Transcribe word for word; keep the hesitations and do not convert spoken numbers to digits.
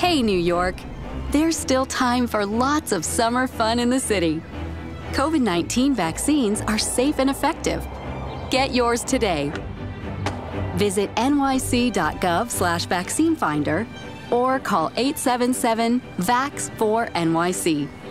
Hey, New York! There's still time for lots of summer fun in the city. COVID nineteen vaccines are safe and effective. Get yours today. Visit N Y C dot gov slash vaccine finder or call eight seven seven V A X four N Y C.